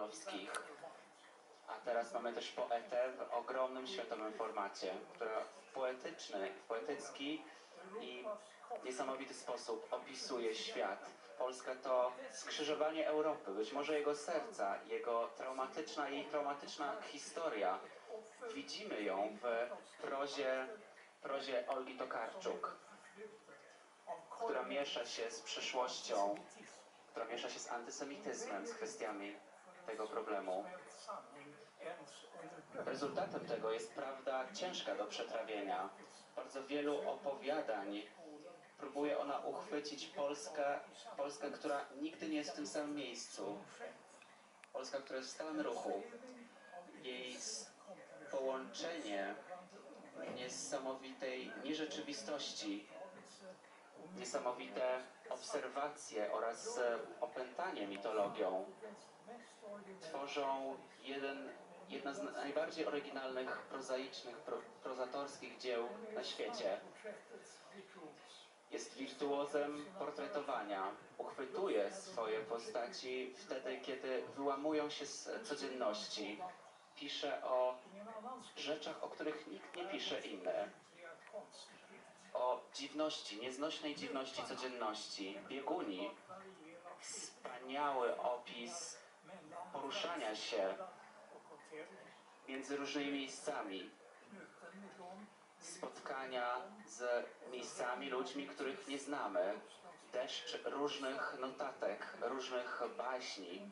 królewskich. A teraz mamy też poetę w ogromnym światowym formacie, która w poetycki i niesamowity sposób opisuje świat. Polska to skrzyżowanie Europy, być może jego serca, jej traumatyczna historia. Widzimy ją w prozie Olgi Tokarczuk, która miesza się z przeszłością, która miesza się z antysemityzmem, z kwestiami tego problemu. Rezultatem tego jest prawda ciężka do przetrawienia. Bardzo wielu opowiadań próbuje ona uchwycić Polskę, która nigdy nie jest w tym samym miejscu. Polska, która jest w stałym ruchu. Jej połączenie niesamowitej nierzeczywistości, niesamowite obserwacje oraz opętanie mitologią tworzą jedna z najbardziej oryginalnych, prozaicznych, prozatorskich dzieł na świecie. Jest wirtuozem portretowania. Uchwytuje swoje postaci wtedy, kiedy wyłamują się z codzienności. Pisze o rzeczach, o których nikt nie pisze inny. O dziwności, nieznośnej dziwności codzienności. Bieguni. Wspaniały opis poruszania się między różnymi miejscami. Spotkania z miejscami, ludźmi, których nie znamy. Deszcz różnych notatek, różnych baśni.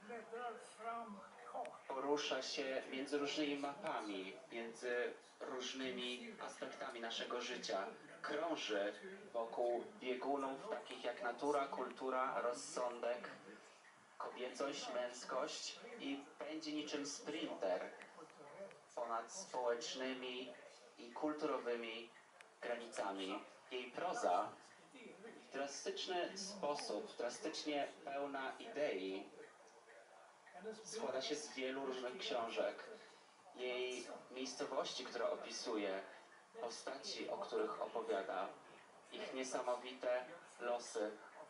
Porusza się między różnymi mapami, między różnymi aspektami naszego życia. Krąży wokół biegunów takich jak natura, kultura, rozsądek, kobiecość, męskość i pędzi niczym sprinter ponad społecznymi i kulturowymi granicami. Jej proza w drastyczny sposób, drastycznie pełna idei, składa się z wielu różnych książek. Jej miejscowości, które opisuje, postaci, o których opowiada, ich niesamowite losy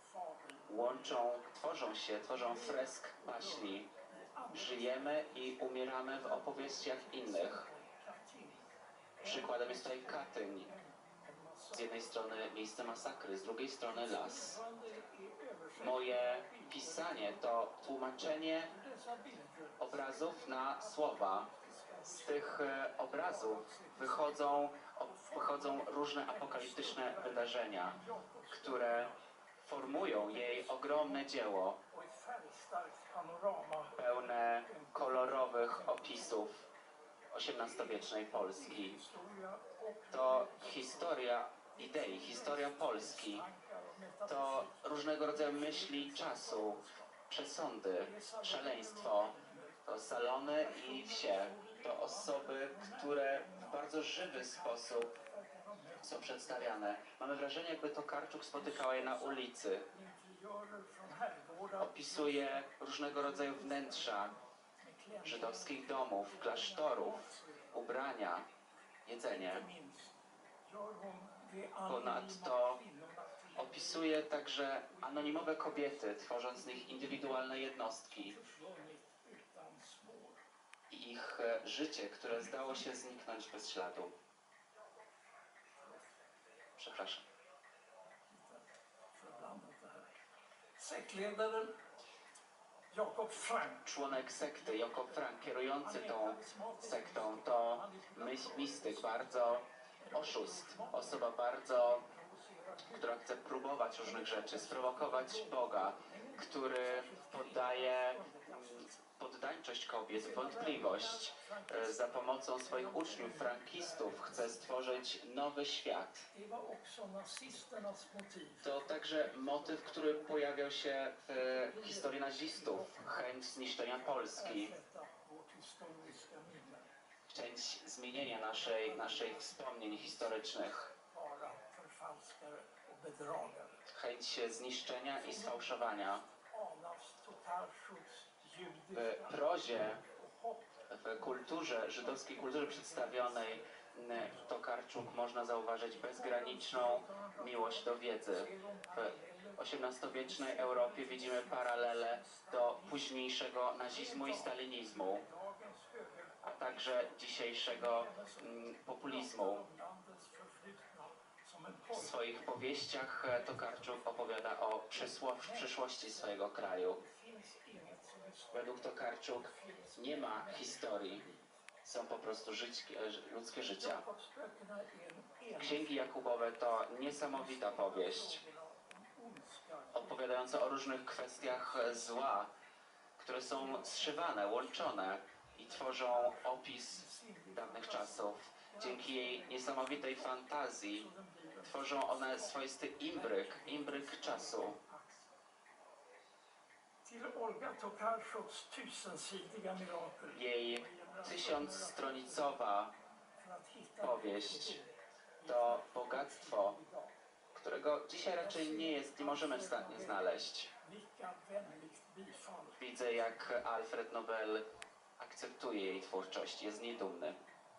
tworzą fresk baśni. Żyjemy i umieramy w opowieściach innych. Przykładem jest tutaj Katyń. Z jednej strony miejsce masakry, z drugiej strony las. Moje pisanie to tłumaczenie obrazów na słowa. Z tych obrazów wychodzą różne apokaliptyczne wydarzenia, które formują jej ogromne dzieło, pełne kolorowych opisów XVIII-wiecznej Polski. To historia idei, historia Polski. To różnego rodzaju myśli czasu, przesądy, szaleństwo. To salony i wsie. To osoby, które w bardzo żywy sposób są przedstawiane. Mamy wrażenie, jakby Tokarczuk spotykała je na ulicy. Opisuje różnego rodzaju wnętrza żydowskich domów, klasztorów, ubrania, jedzenie. Ponadto opisuje także anonimowe kobiety, tworząc z nich indywidualne jednostki. I ich życie, które zdało się zniknąć bez śladu. Przepraszam. Członek sekty Jakob Frank, kierujący tą sektą, to mistyk, bardzo oszust, osoba która chce próbować różnych rzeczy, sprowokować Boga, który poddaje poddańczość kobiet w wątpliwość. Za pomocą swoich uczniów, frankistów, chce stworzyć nowy świat. To także motyw, który pojawiał się w historii nazistów. Chęć zniszczenia Polski. Chęć zmienienia naszych wspomnień historycznych. Chęć zniszczenia i sfałszowania. W prozie, w kulturze, żydowskiej kulturze przedstawionej Tokarczuk można zauważyć bezgraniczną miłość do wiedzy. XVIII-wiecznej Europie widzimy paralele do późniejszego nazizmu i stalinizmu, a także dzisiejszego populizmu. W swoich powieściach Tokarczuk opowiada o przyszłości swojego kraju. Według Tokarczuk nie ma historii, są po prostu ludzkie życia. Księgi Jakubowe to niesamowita powieść, opowiadająca o różnych kwestiach zła, które są zszywane, łączone i tworzą opis dawnych czasów. Dzięki jej niesamowitej fantazji tworzą one swoisty imbryk czasu. Jej 1000-stronicowa powieść to bogactwo, którego dzisiaj raczej nie możemy w stanie znaleźć. Widzę, jak Alfred Nobel akceptuje jej twórczość, jest z niej dumny.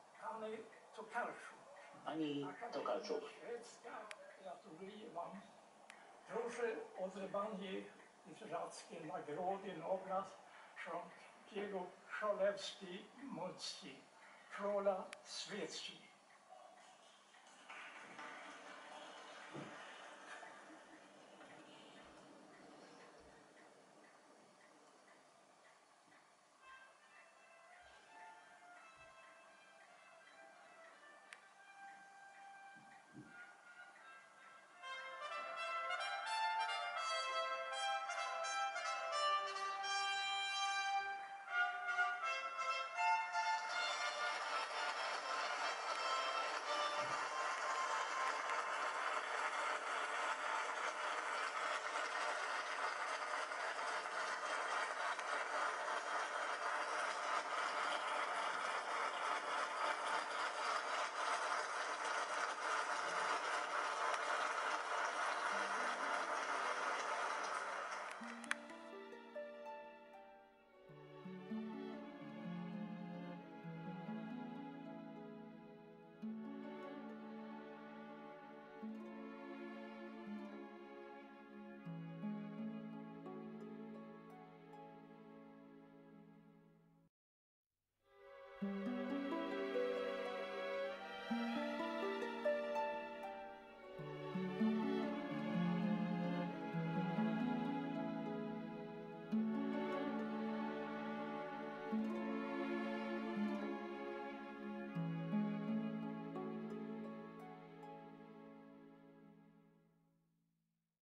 Pani Tokarczuk. Proszę o odebranie literackiej nagrody Nobla from jego królewskiej mocy, króla Szwecji.